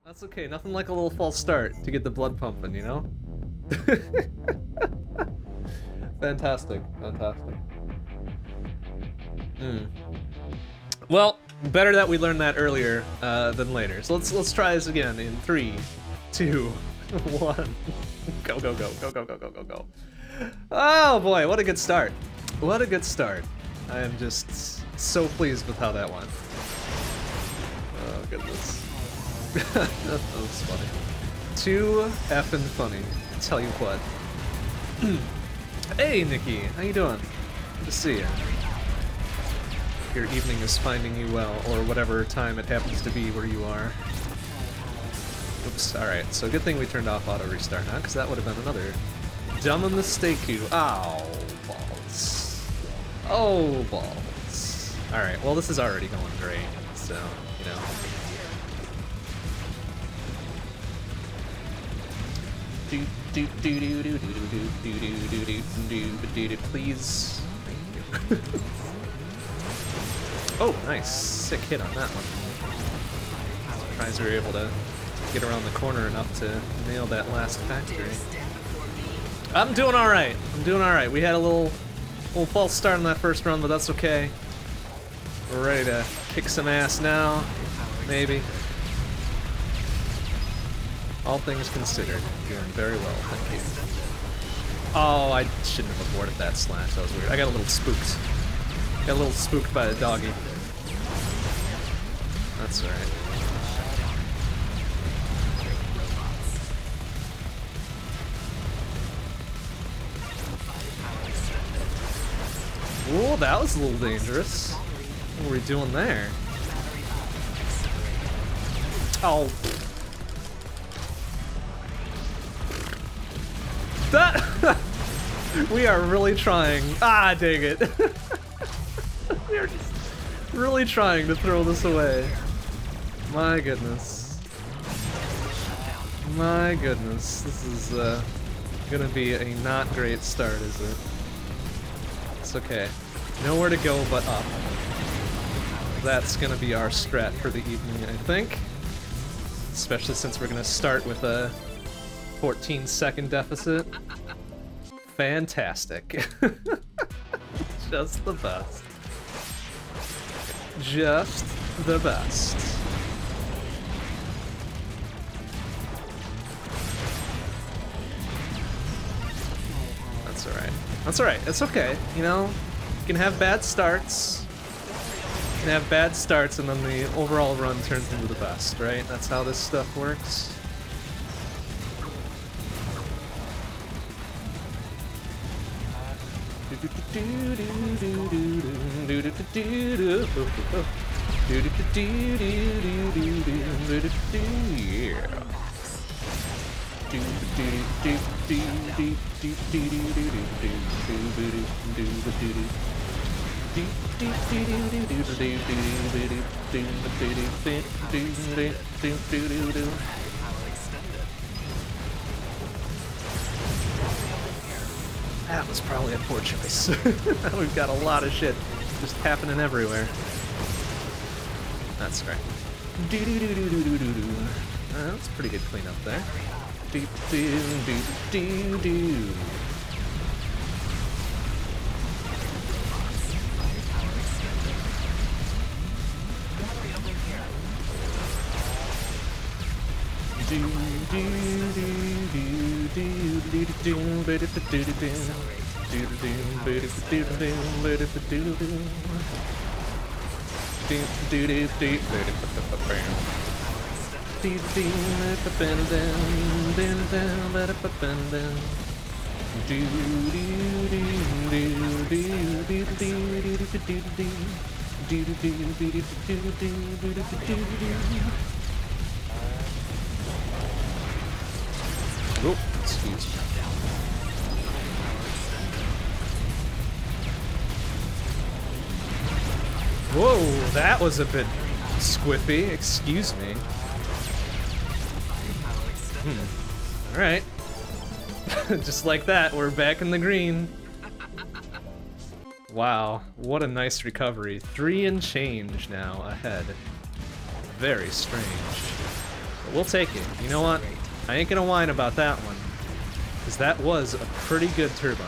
That's okay, nothing like a little false start to get the blood pumping, you know? Fantastic, fantastic. Well, better that we learned that earlier than later. So let's try this again in 3, 2, 1. Go, go, go, go, go, go, go, go, go. Oh boy, what a good start. What a good start. I am just so pleased with how that went. Oh goodness. That was funny. Too effing funny. I'll tell you what. Hey Nikki, how you doing? Good to see you. Your evening is finding you well, or whatever time it happens to be where you are. Oops, alright, so good thing we turned off auto restart now, because that would have been another dumb mistake. Ow, balls. Oh, balls. Alright, well this is already going great, so, you know. Please. Thank you. Oh, nice. Sick hit on that one. Surprised we were able to get around the corner enough to nail that last factory. I'm doing alright. I'm doing alright. We had a little false start on that first run, but that's okay. We're ready to kick some ass now. Maybe. All things considered, doing very well, thank you. Oh, I shouldn't have aborted that slash, that was weird. I got a little spooked. Got a little spooked by a doggy. That's alright. Ooh, that was a little dangerous. What were we doing there? Oh. That we are really trying. Ah, dang it. We are just really trying to throw this away. My goodness. My goodness. This is gonna be a not great start, is it? It's okay. Nowhere to go but up. That's gonna be our strat for the evening, I think. Especially since we're gonna start with a 14-second deficit. Fantastic. Just the best. Just the best. That's alright. That's alright. It's okay. You know, you can have bad starts. You can have bad starts and then the overall run turns into the best, right? That's how this stuff works. That was probably a poor choice. We've got a lot of shit just happening everywhere. That's right. That's a pretty good cleanup there. Oh, excuse me. Whoa, that was a bit squiffy. Excuse me. Alright. Just like that, we're back in the green. Wow, what a nice recovery. 3 and change now ahead. Very strange. But we'll take it. You know what? I ain't gonna whine about that one. Because that was a pretty good turbine.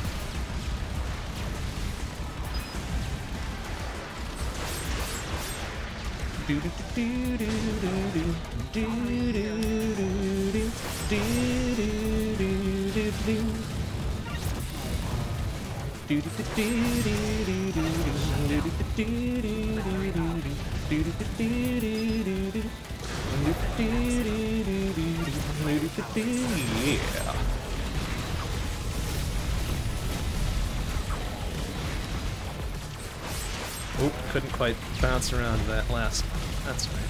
Yeah. Oop, couldn't quite bounce around that last one. That's right.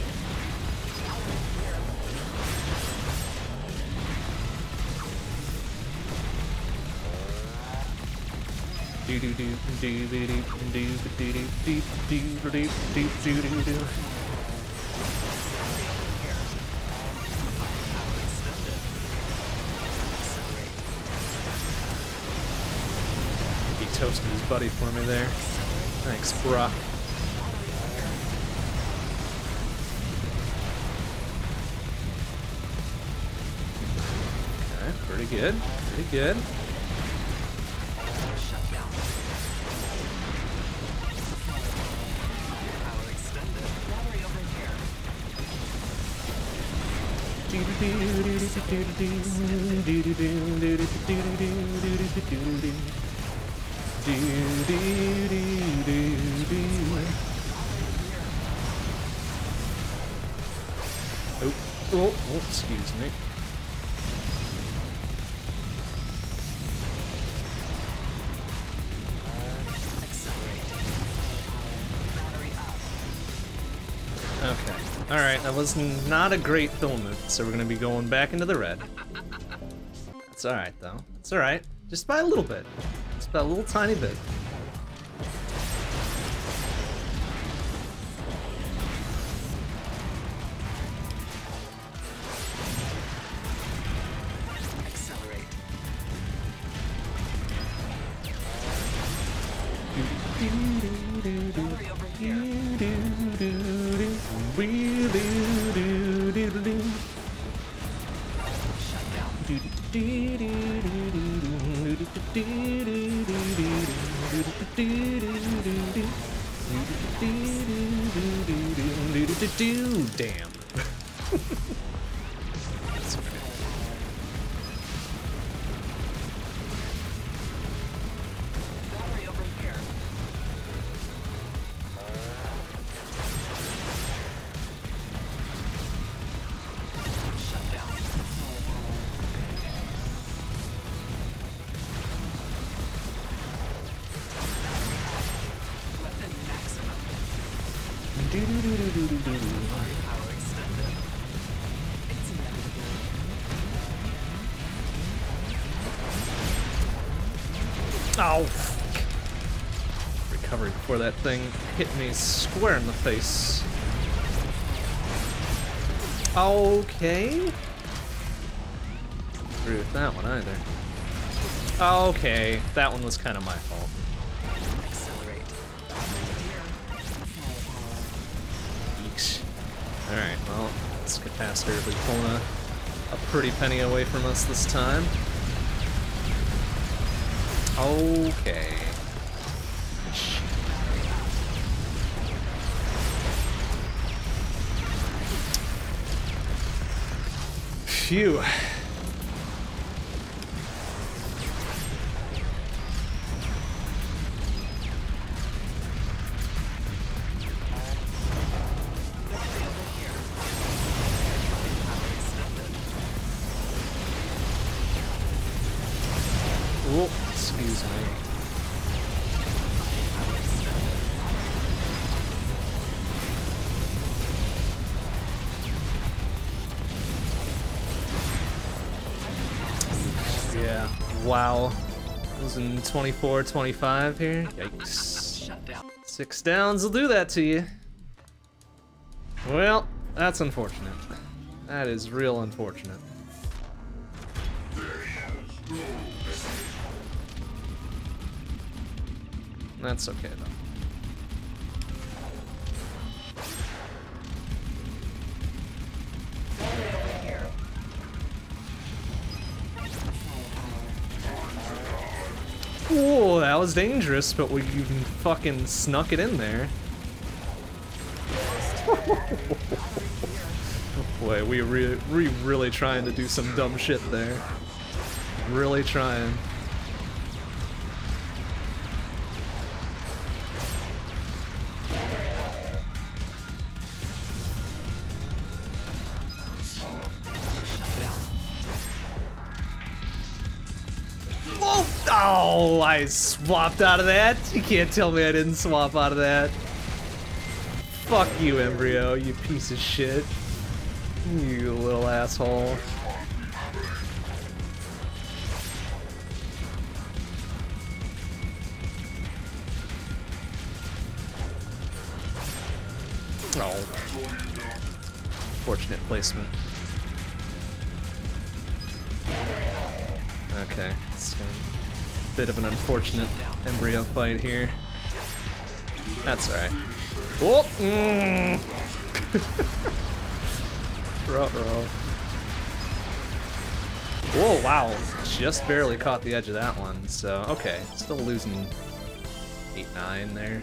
Do do do do do do do do do do do do do do. He toasted his buddy for me there. Thanks, bruh. Okay, pretty good. Pretty good. Oh, excuse me. Okay. Alright, that was not a great filament, so we're gonna be going back into the red. That's alright, though. It's alright. Just by a little bit. Just by a little tiny bit. Damn. That's okay. Oh, recovered before that thing hit me square in the face. Okay. Agree with that one either. Okay, that one was kind of my fault. Eeks. Alright, well, this capacitor will be pulling a pretty penny away from us this time. Okay. Phew. Oh, excuse me. Yeah, wow. Losing 24, 25 here. Yikes. 6 downs will do that to you. Well, that's unfortunate. That is real unfortunate. That's okay, though. Whoa, that was dangerous, but we fucking snuck it in there. Boy, we really trying to do some dumb shit there. Really trying. Oh, I swapped out of that. You can't tell me I didn't swap out of that. Fuck you, Embryo, you piece of shit. You little asshole. Oh. Fortunate placement. Okay, it's a bit of an unfortunate Embryo fight here. That's alright. Oh! Ruh-roh. Whoa, wow. Just barely caught the edge of that one, so okay. Still losing 8-9 there.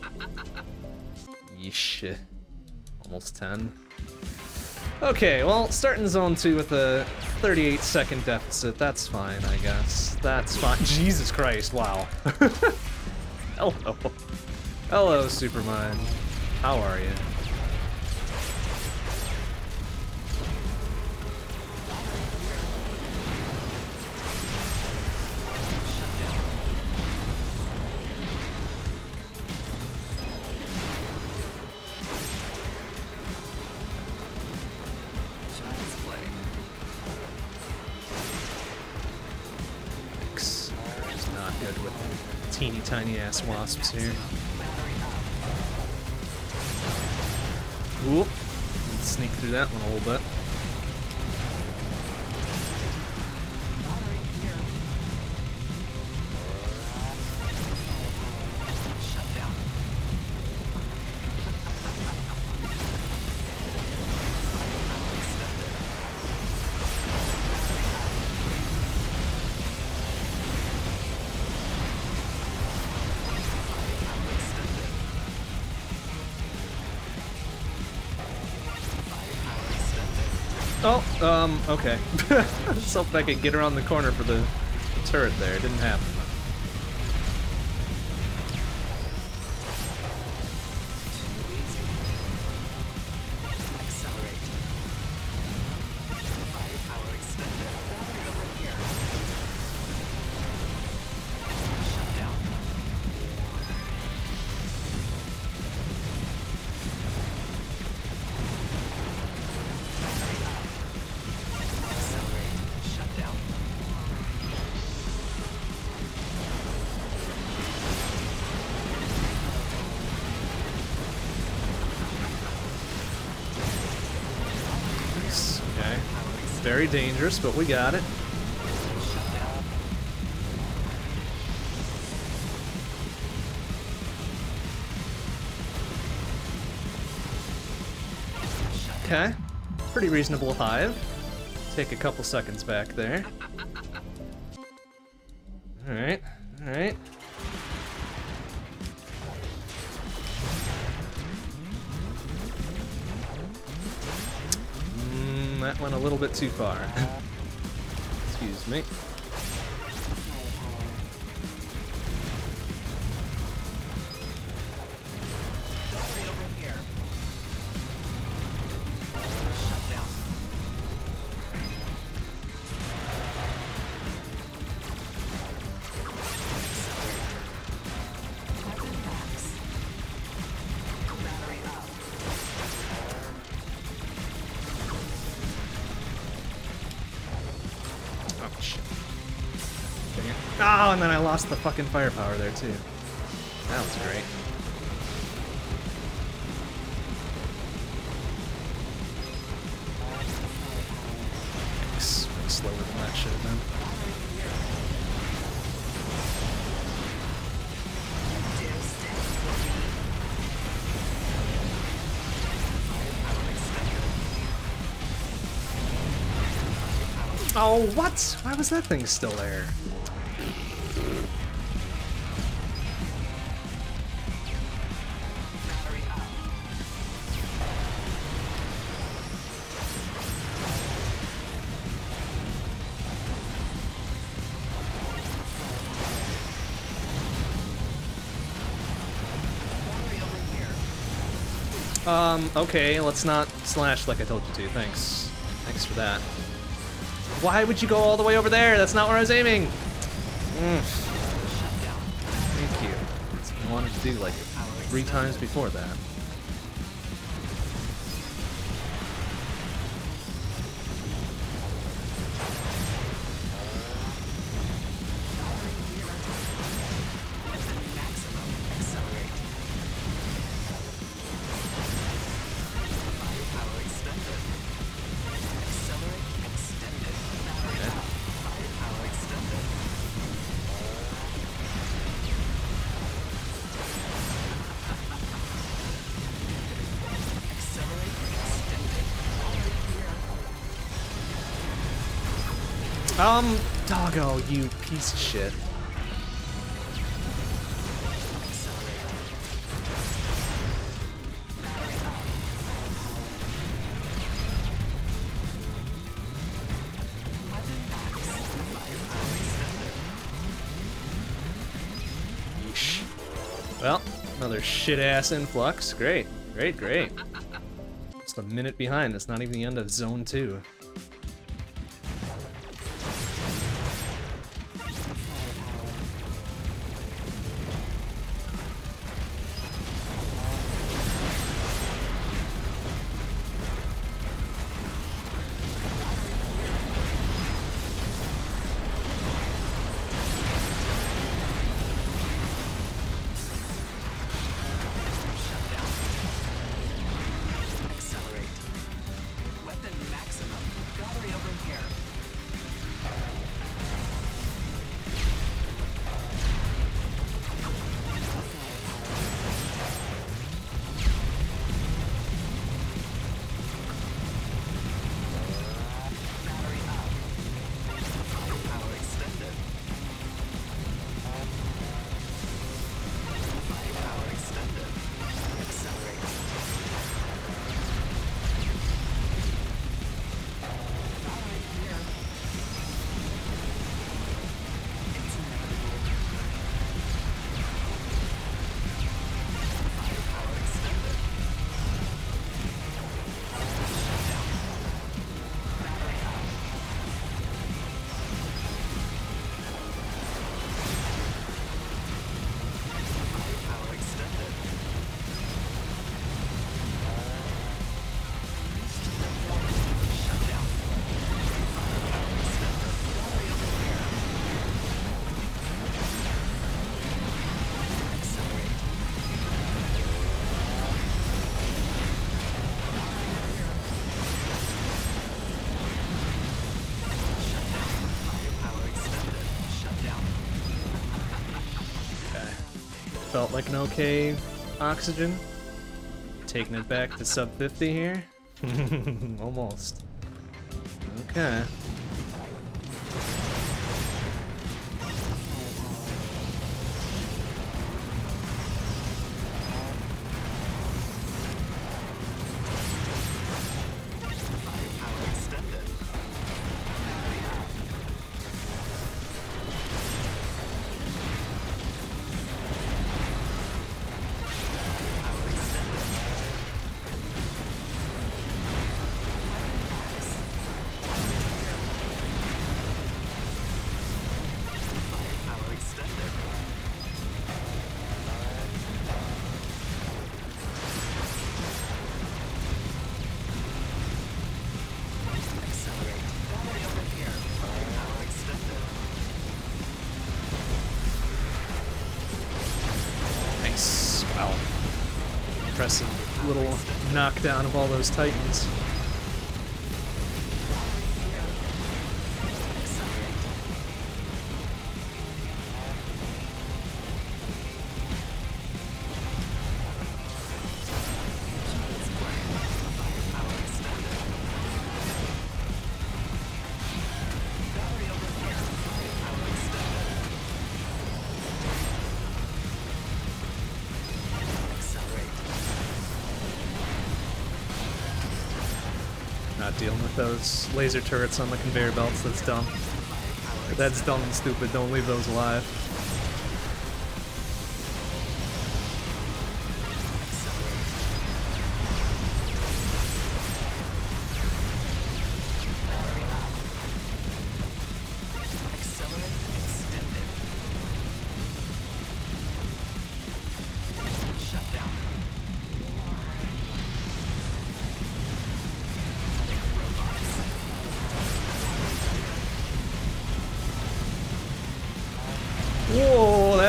Yeesh. Almost 10. Okay, well, starting zone 2 with a 38-second deficit, that's fine, I guess. That's fine. Jesus Christ, wow. Hello. Hello, Supermind. How are you? Teeny tiny ass wasps here. Oop. Sneak through that one a little bit. Oh, okay. Let's hope I could get around the corner for the turret there. It didn't happen. Very dangerous, but we got it. Okay, pretty reasonable hive. Take a couple seconds back there. Alright, alright. That went a little bit too far. Excuse me. Oh, and then I lost the fucking firepower there too. That was great. Thanks. Slower than that should have been. Oh, what? Why was that thing still there? Okay, let's not slash like I told you to. Thanks. Thanks for that. Why would you go all the way over there? That's not where I was aiming. Thank you. That's what I wanted to do like 3 times before that. Doggo, you piece of shit. Yeesh. Well, another shit-ass influx. Great, great, great. Just a minute behind. It's not even the end of Zone 2. Felt like an okay oxygen. Taking it back to sub 50 here. Almost. Okay. Impressive little knockdown of all those titans. Dealing with those laser turrets on the conveyor belts, that's dumb. That's dumb and stupid, don't leave those alive.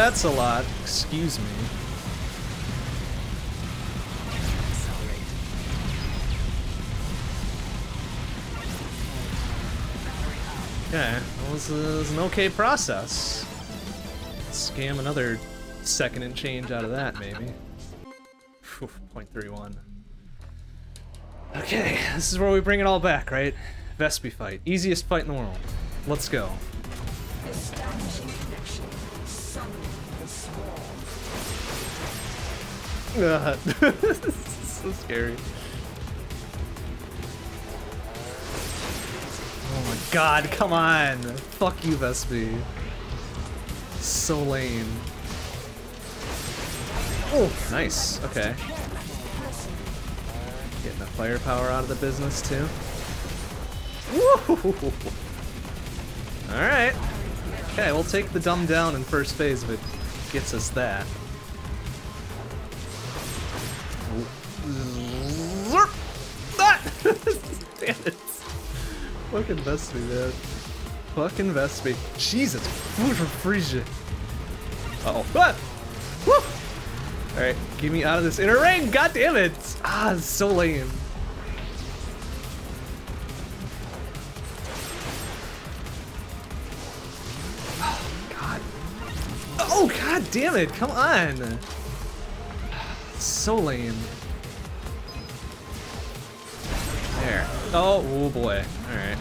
that's a lot. Excuse me. Okay, that was an okay process. Scam another second and change out of that, maybe. 0.31. Okay, this is where we bring it all back, right? Vespi fight. Easiest fight in the world. Let's go. This is so scary. Oh my god, come on! Fuck you, Vespi. So lame. Oh, nice. Okay. Getting the firepower out of the business, too. Woo! Alright. Okay, we'll take the dumb down in first phase if it gets us that. Zerp! Ah! Damn it. Fucking Vespi, man. Fucking Vespi. Jesus. Food from Frisia. Uh-oh. Ah! Woo! Alright, get me out of this inner ring! God damn it! Ah, it's so lame. Oh, God. Oh, God damn it! Come on! So lame. There. Oh boy. Alright.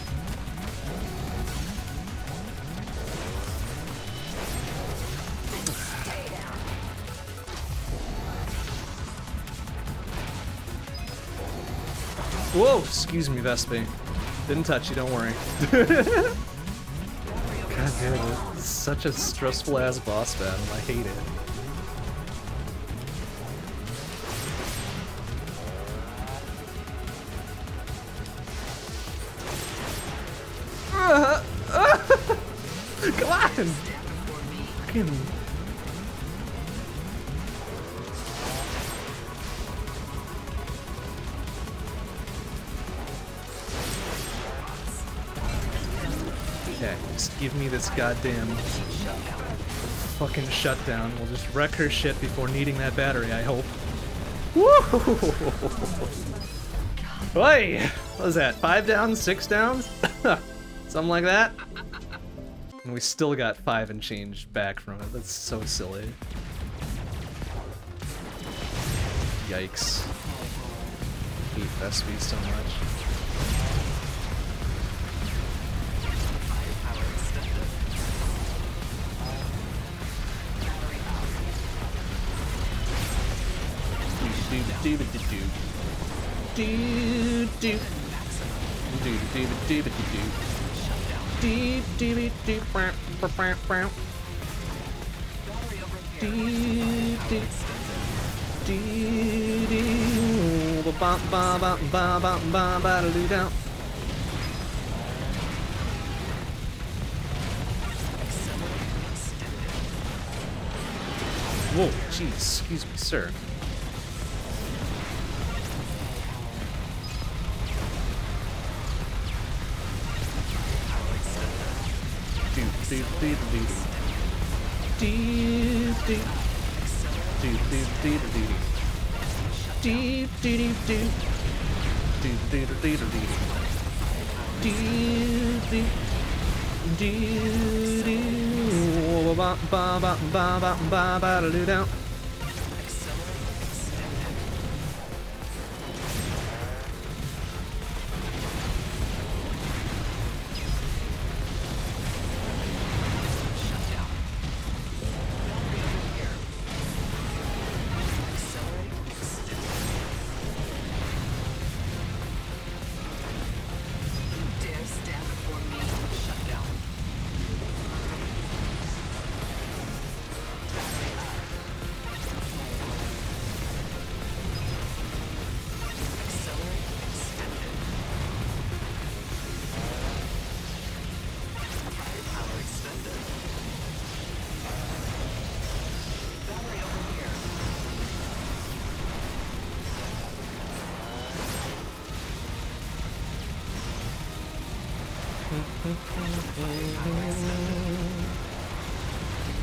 Whoa! Excuse me, Vespi. Didn't touch you, don't worry. God damn it. It's such a stressful ass boss battle. I hate it. Come on! Fucking... Okay, just give me this goddamn fucking shutdown. We'll just wreck her shit before needing that battery, I hope. Woo! Oi! What was that? 5 downs? 6 downs? Something like that? And we still got 5 and change back from it. That's so silly. Yikes. I hate Vespi so much. Whoa, jeez, excuse me, sir.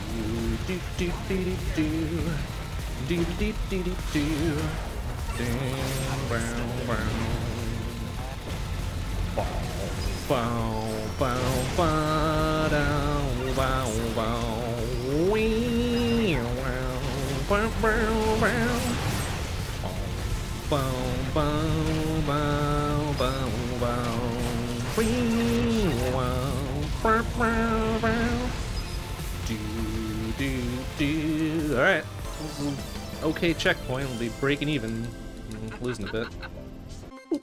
Do do do do do. Do do do do do. Bow bow. Bow bow bow down bow bow. Wee wow bow bow bow. Bow bow bow bow bow. Wee wow bow bow bow. Do do do. All right. Okay, checkpoint. We'll be breaking even. Losing a bit. Boop.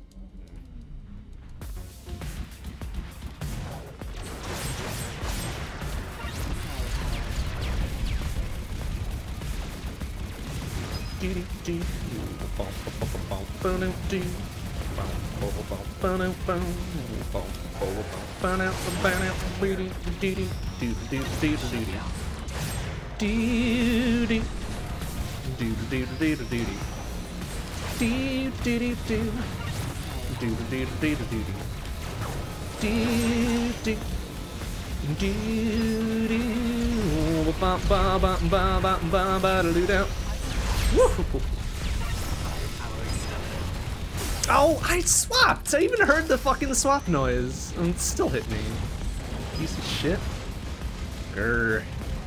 Oh, I swapped! I even heard the fucking swap noise. And it still hit me. Piece of shit. Grr.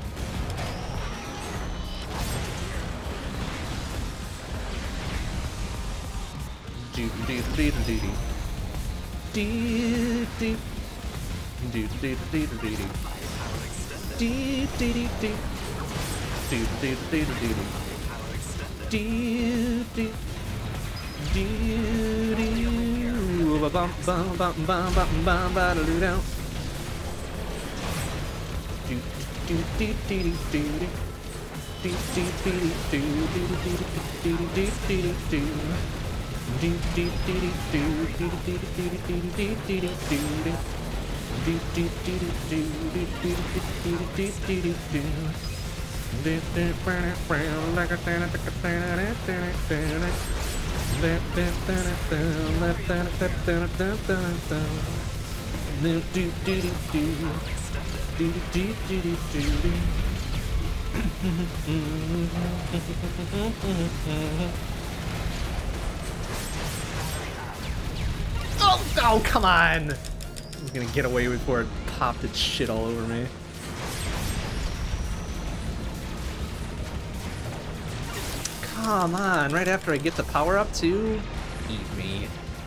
Oh, come on! I was gonna get away before it popped its shit all over me. Come on, right after I get the power up too? Eat me.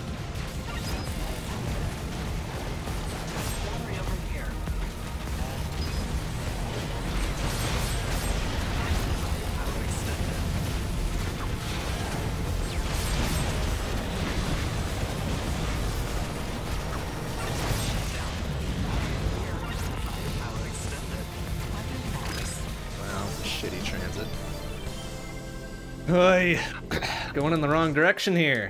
Oy, going in the wrong direction here.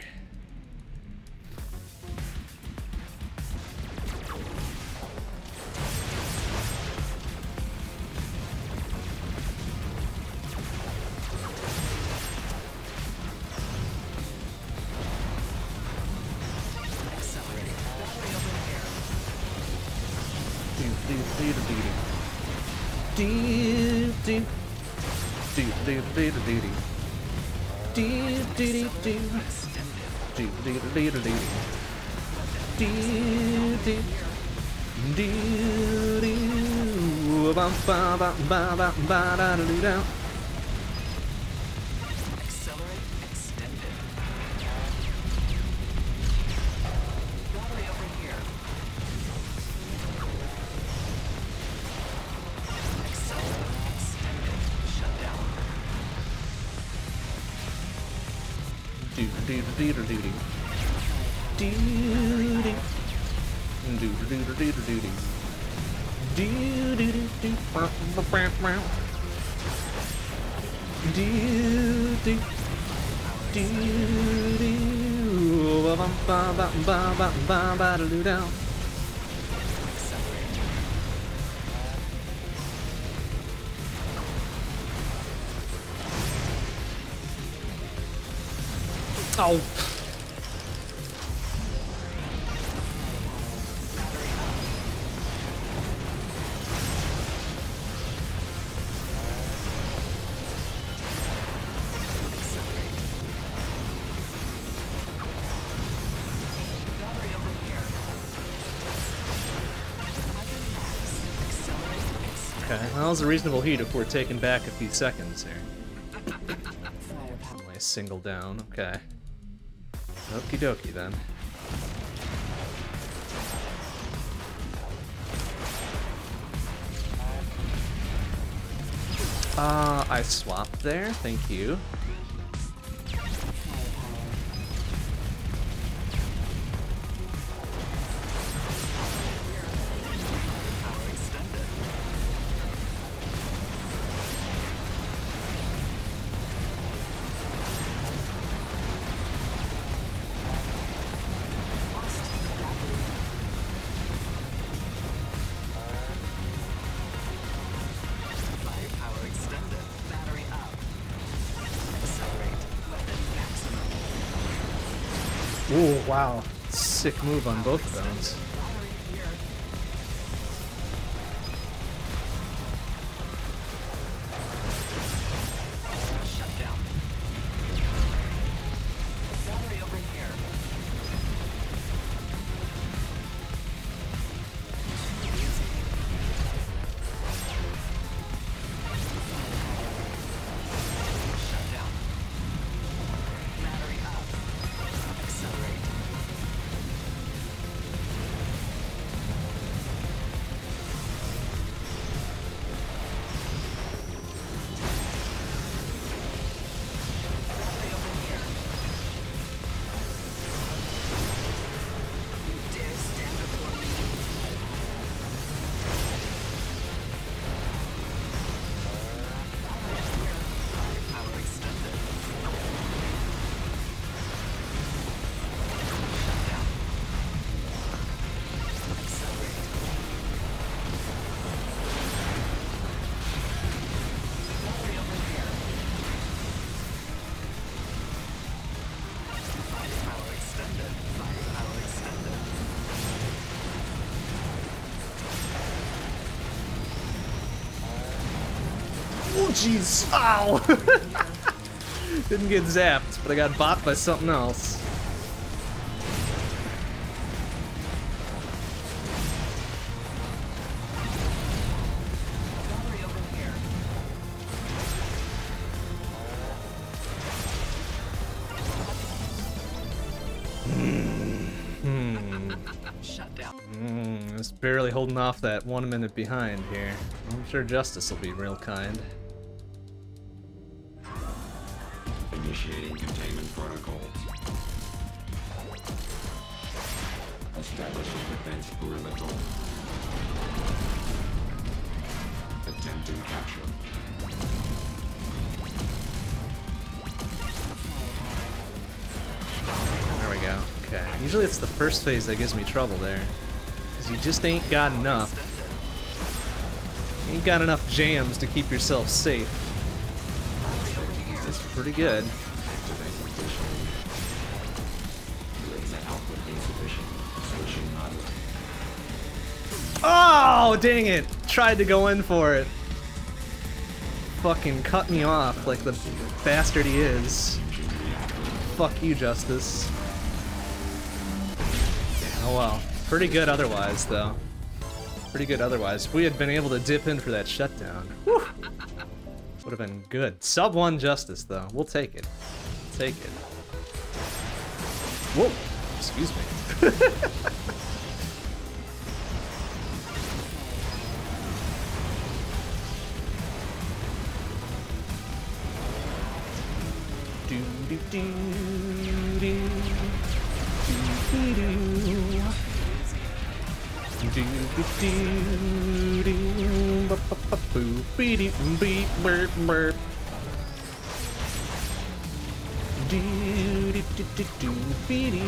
Oh. Okay, well, that was a reasonable heat if we're taking back a few seconds here. Only a single down, okay. Okie dokie then. I swapped there, thank you. Ooh, wow. Sick move on both of those. Oh, jeez. Ow! Didn't get zapped, but I got bopped by something else. Just barely holding off that 1 minute behind here. I'm sure Justice will be real kind. Initiating containment protocol. Establishing defense perimeter. Attempting capture. There we go. Okay. Usually it's the first phase that gives me trouble there. Because you just ain't got enough. You ain't got enough jams to keep yourself safe. It's pretty good. Oh, dang it! Tried to go in for it. Fucking cut me off like the bastard he is. Fuck you, Justice. Oh well. Pretty good otherwise, though. Pretty good otherwise. If we had been able to dip in for that shutdown, whew, would have been good. Sub 1 Justice, though. We'll take it. Take it. Whoa! Excuse me. do do do do do do do do ba ba ba boo be do beep burp burp do do do do do be do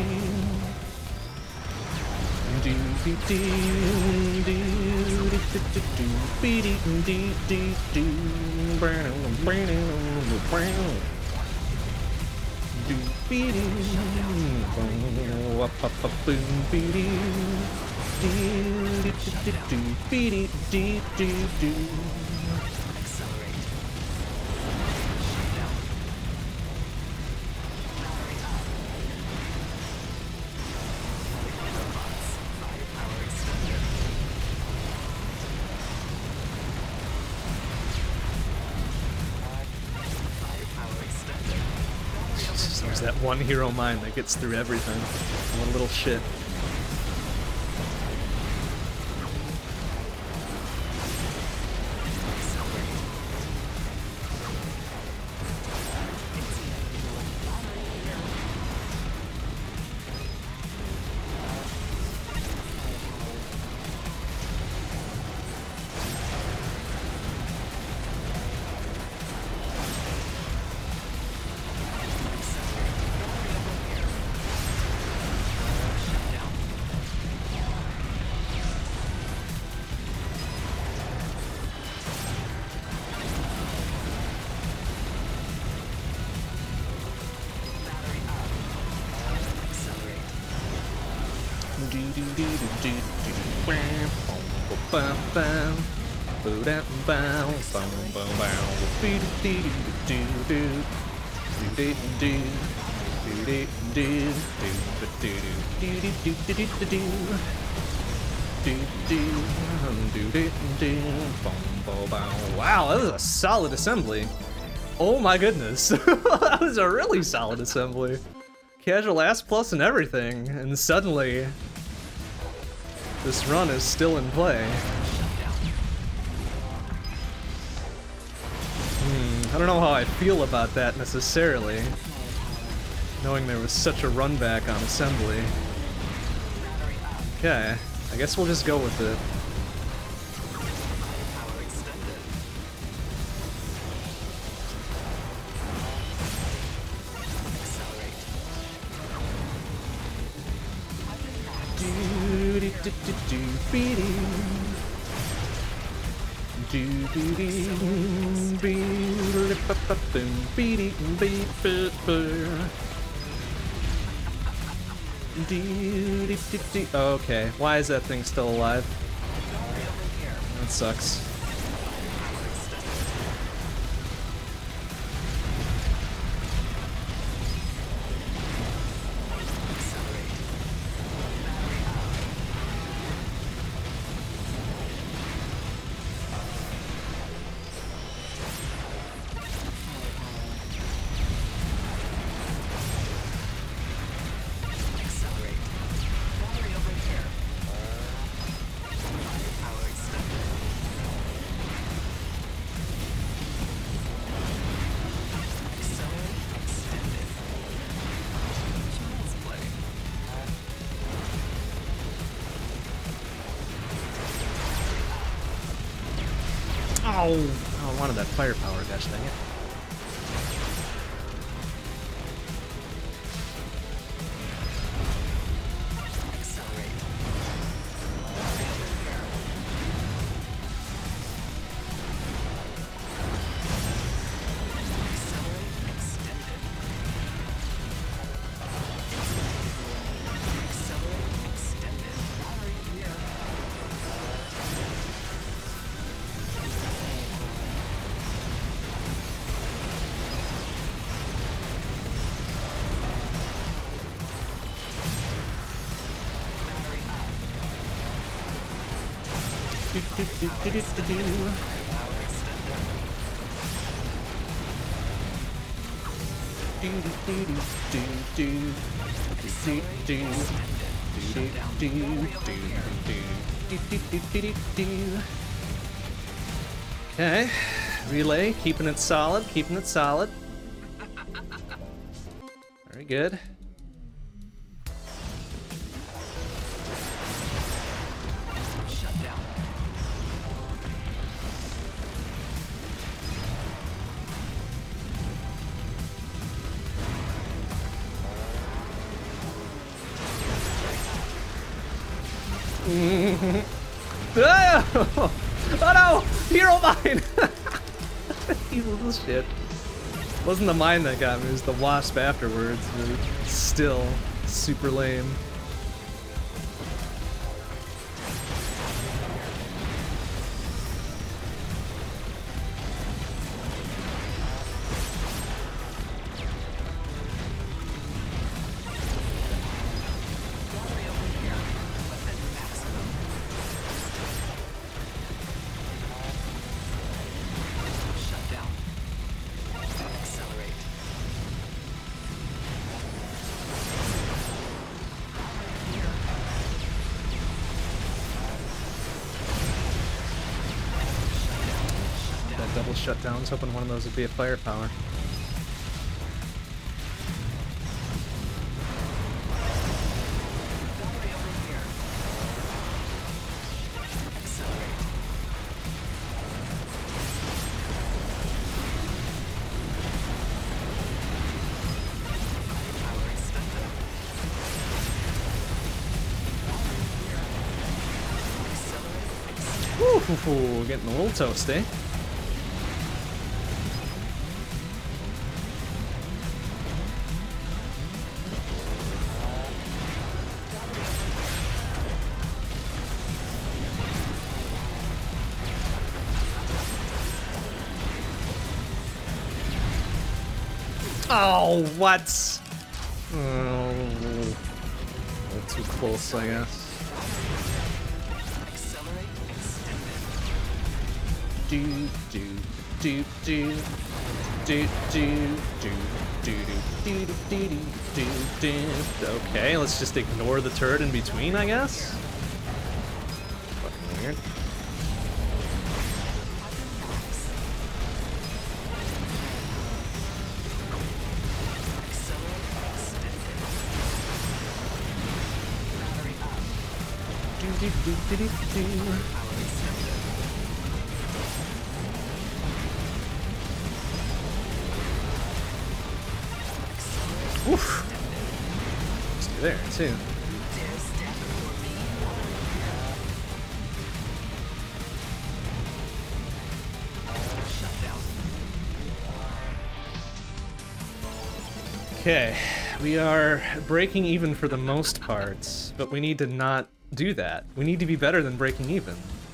do do do do do do do be do do do do brown brown brown do be do up up up boom be do do do do be do do do. one hero mine that gets through everything. One little shit. Wow, that was a solid assembly. Oh my goodness. That was a really solid assembly. Casual ass plus and everything, and suddenly this run is still in play. I don't know how I feel about that necessarily, knowing there was such a run back on assembly. Okay, I guess we'll just go with it. Okay, why is that thing still alive? That sucks. Oh, I wanted that firepower, gosh dang it. Okay, relay, keeping it solid, keeping it solid. Very good. Oh no! Hero mine! Evil shit. Wasn't the mine that got me, it was the wasp afterwards. But still super lame. those shutdowns, hoping one of those would be a firepower. Ooh, getting a little toasty. Oh, what? Oh, a little too close, I guess. Do do do do do do do do do do do do. Okay, let's just ignore the turret in between, I guess. Fucking weird. Do do do do do. Oof. Stay there, too. Okay, we are breaking even for the most parts, but we need to not do that. We need to be better than breaking even.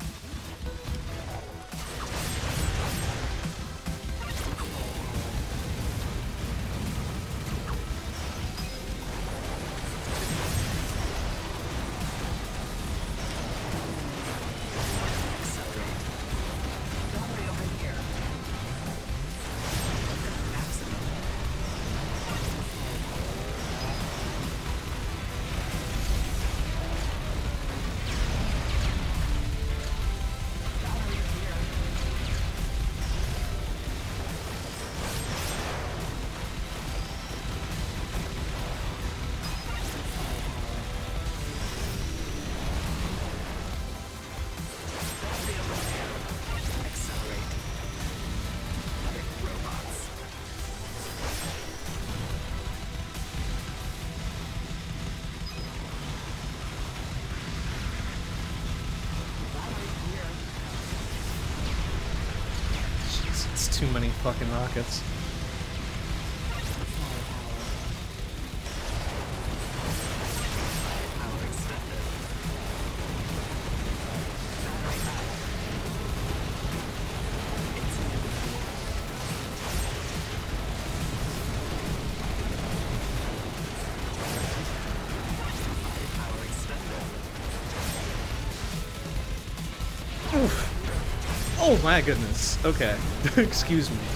Too many fucking rockets. Oof. Oh my goodness. Okay. Excuse me.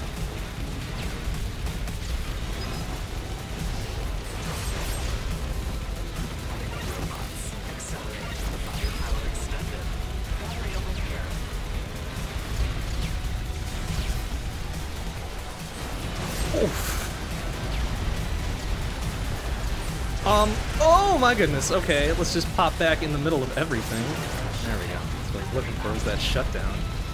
Oh my goodness. Okay, let's just pop back in the middle of everything. There we go. That's what I was looking for, was that shutdown.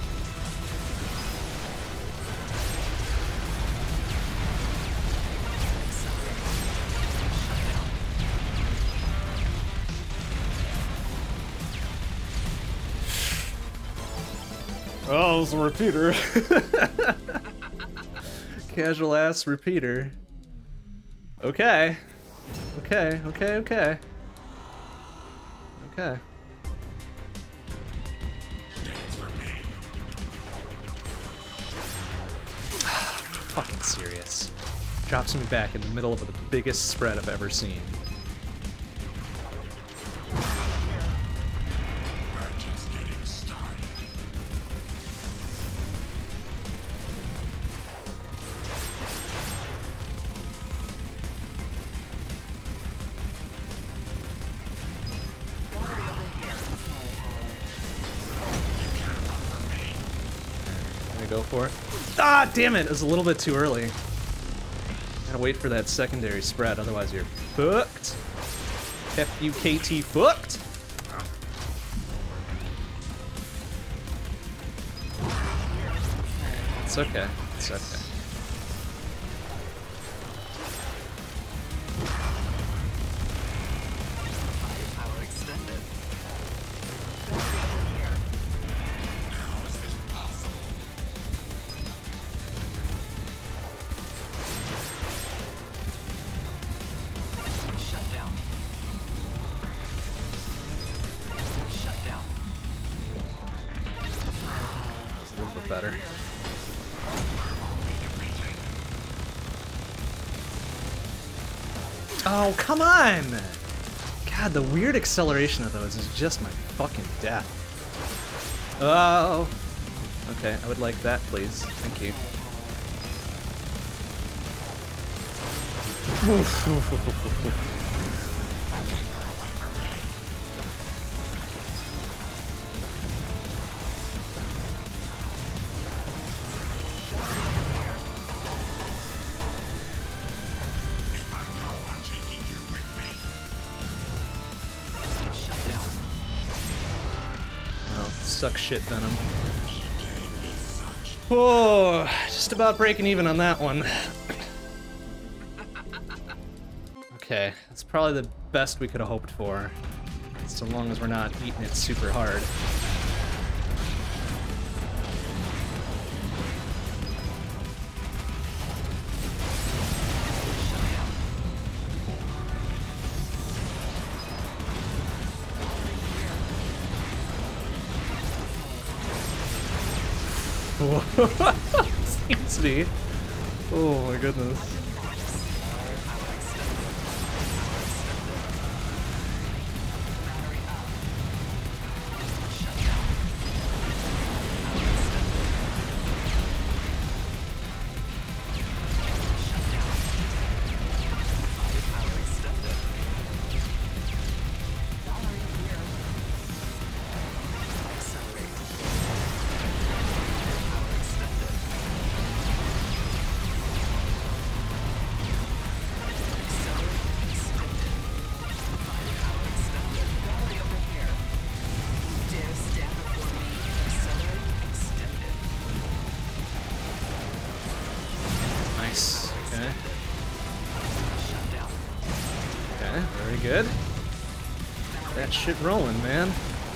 Oh, it's a repeater. Casual ass repeater. Okay. Okay, okay, okay. Okay. Fucking serious. Drops me back in the middle of the biggest spread I've ever seen. go for it. Ah, damn it! It was a little bit too early. Gotta wait for that secondary spread, otherwise you're fucked. F-U-K-T fucked. It's okay. It's okay. Better. Oh, come on! God, the weird acceleration of those is just my fucking death. Oh! Okay, I would like that, please. Thank you. Suck shit, Venom. Oh, just about breaking even on that one. Okay, that's probably the best we could have hoped for. So long as we're not eating it super hard. Seems to be. Oh my goodness. Good. That shit rolling, man.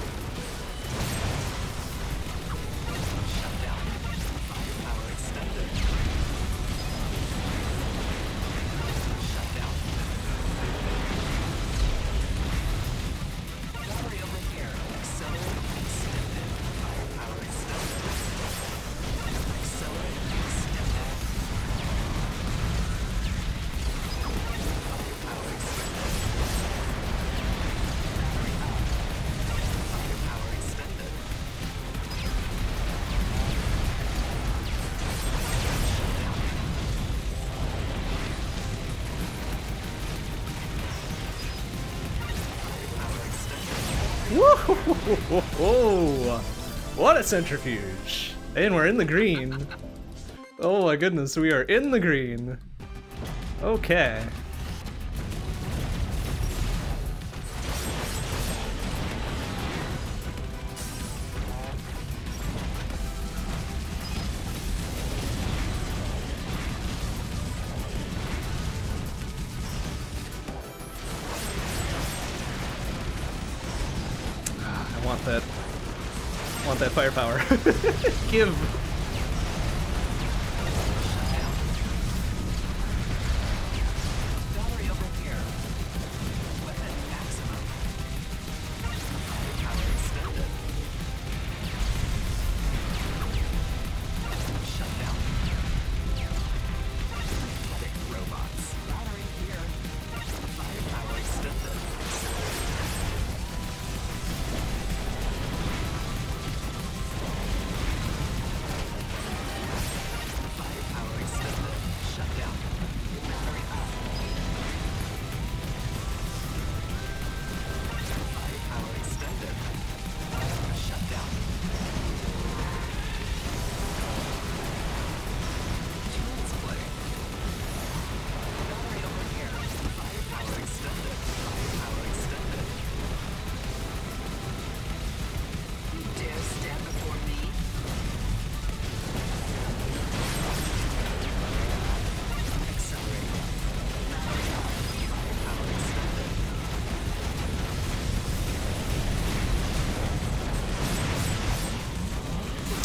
Whoa! What a centrifuge! And we're in the green. Oh my goodness, we are in the green. Okay. I want that firepower. Give.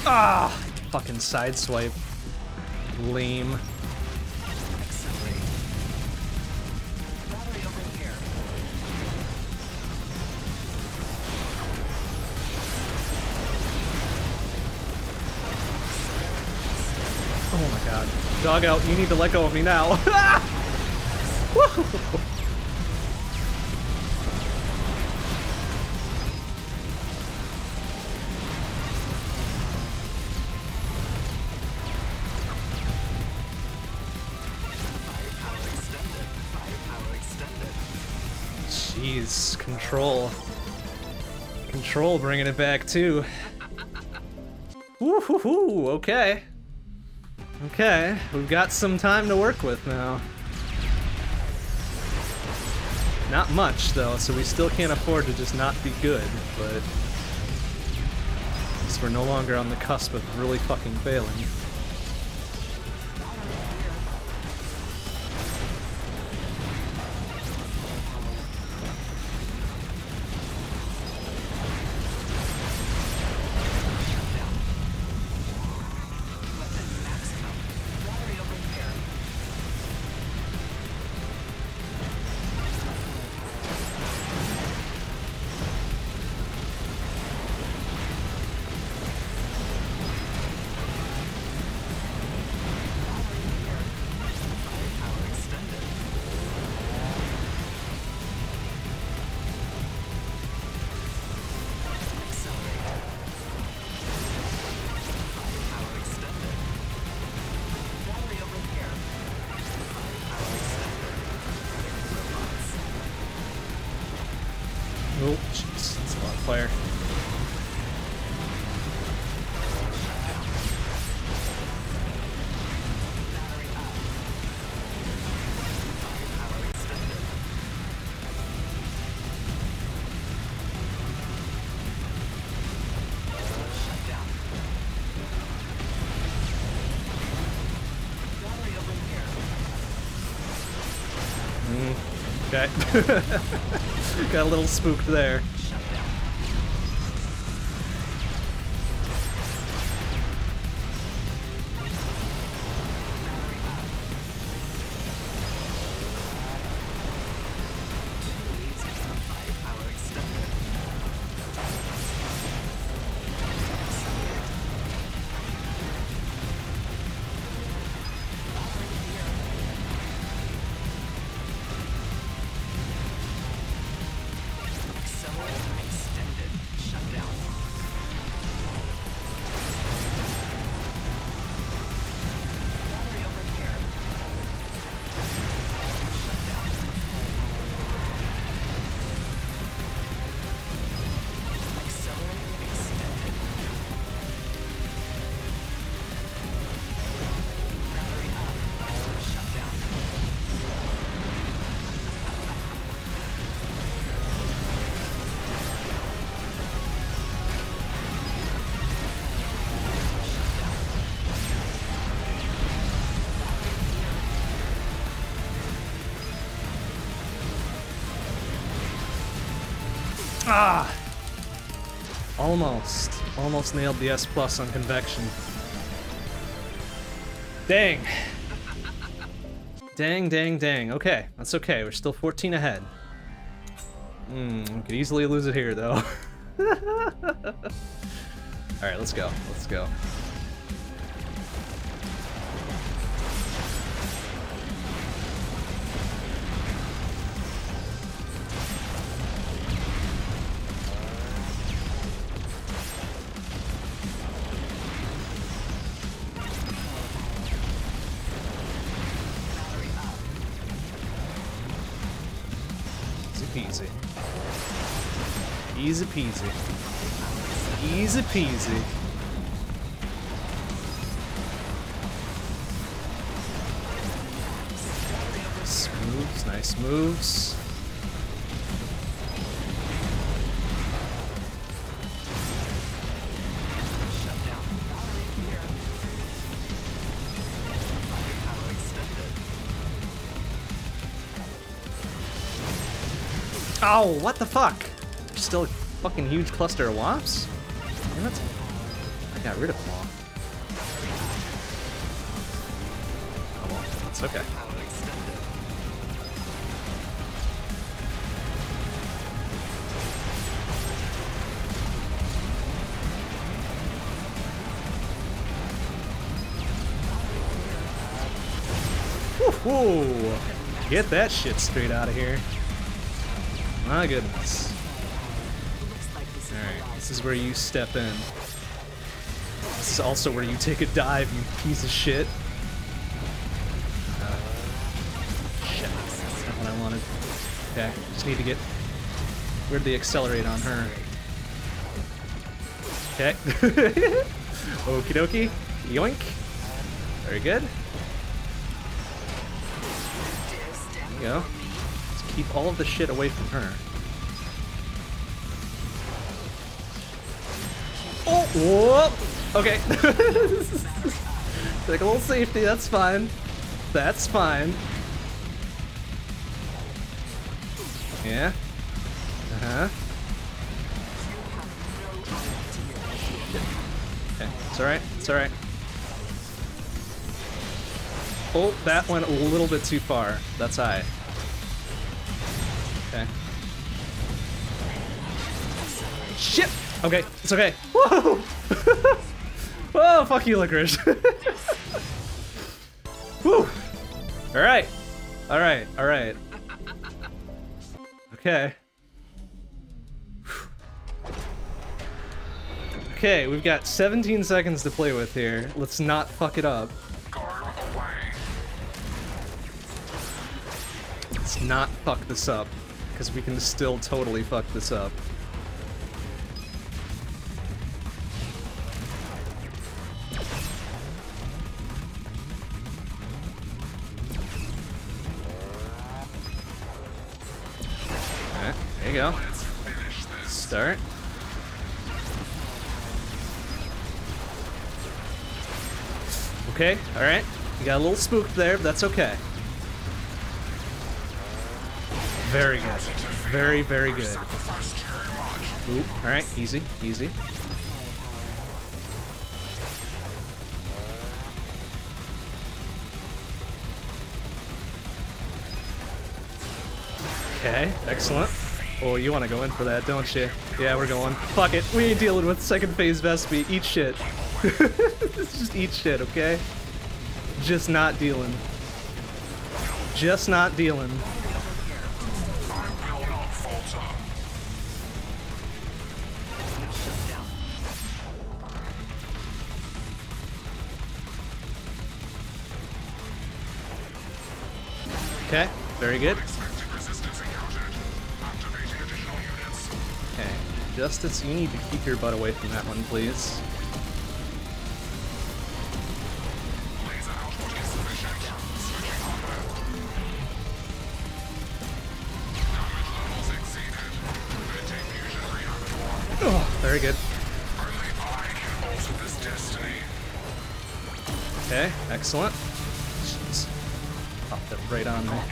Ah! Fucking sideswipe. Lame. Oh my god. Dog out, you need to let go of me now. Woo! Jeez, control. Control bringing it back too. Woo-hoo-hoo, okay. Okay, we've got some time to work with now. Not much though, so we still can't afford to just not be good, but at least we're no longer on the cusp of really fucking failing. Oh, jeez, that's a lot of fire. Okay. Got a little spooked there. Ah! Almost nailed the S+ on convection. Dang. Dang. Okay, that's okay. We're still 14 ahead. We could easily lose it here, though. Alright, let's go. Let's go. Easy peasy. Easy peasy. Moves, nice moves. Oh, what the fuck? There's still a fucking huge cluster of wasps? Damn it. got rid of them all. Oh well, it's okay. Whoa! Get that shit straight out of here. My goodness. Alright, this is where you step in. This is also where you take a dive, you piece of shit. Shit. That's not what I wanted. Okay, just need to get rid of the accelerate on her. Okay. Okie dokie. Yoink. Very good. There you go. Let's keep all of the shit away from her. Oh! Whoa! Okay. Take a little safety, that's fine. That's fine. Yeah. Uh-huh. Okay, it's alright, it's alright. Oh, that went a little bit too far. That's high. Okay. Shit! Okay, it's okay. Whoa! Whoa, fuck you, Licorice. Whew! Alright. Alright, alright. Okay. Okay, we've got 17 seconds to play with here. Let's not fuck it up. Let's not fuck this up, because we can still totally fuck this up. Alright, there you go. Start. Okay, alright. You got a little spooked there, but that's okay. Very good. Very, very good. Ooh, alright, easy, easy. Okay, excellent. Oh, you want to go in for that, don't you? Yeah, we're going. Fuck it, we ain't dealing with second phase Vespi. Eat shit. Just eat shit, okay? Just not dealing. Just not dealing. Okay, very good. Okay, Justice, you need to keep your butt away from that one, please. Oh, very good. Okay, excellent. Jeez. Popped it right on me.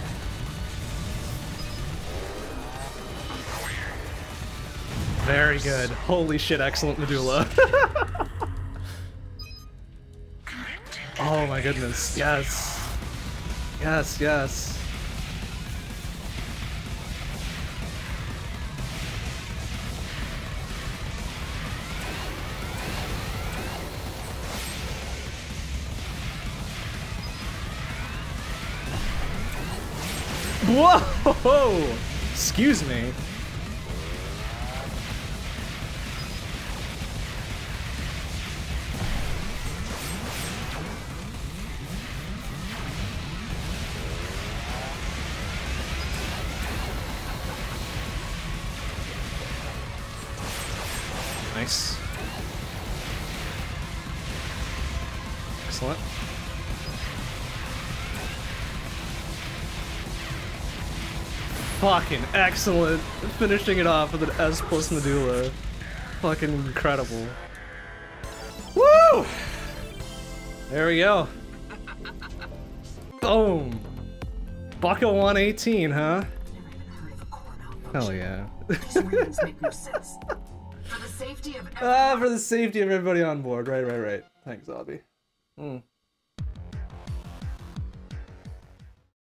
Very good. Holy shit, excellent medulla. Oh my goodness. Yes. Yes, yes. Whoa! Excuse me. Nice. Excellent. Fucking excellent. Finishing it off with an S plus medulla. Fucking incredible. Woo! There we go. Boom. Bucko 118, huh? Hell yeah. For the safety of Ah, for the safety of everybody on board. Right. Thanks, Obby.